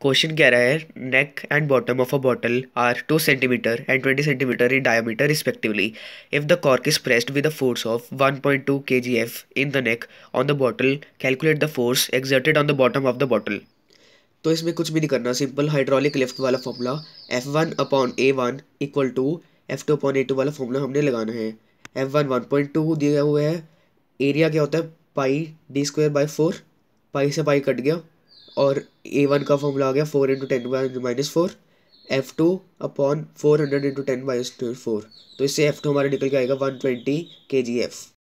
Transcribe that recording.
Question कह रहा है neck and bottom of a bottle are 2 centimetre and 20 centimetre in diameter respectively. If the cork is pressed with a force of 1.2 kgf in the neck on the bottle, calculate the force exerted on the bottom of the bottle. तो इसमें कुछ भी नहीं करना, simple hydraulic lift वाला formula F1/A1 equal to F2/A2 वाला formula हमने लगाना है. F1 1.2 दिया हुआ है. एरिया क्या होता है πd²/4, पाई से पाई कट गया और A1 का फॉर्मूला आ गया 4 × 10⁻⁴. F2/400 × 10⁻⁴. तो इससे F2 हमारा निकल के आएगा 120 kgf.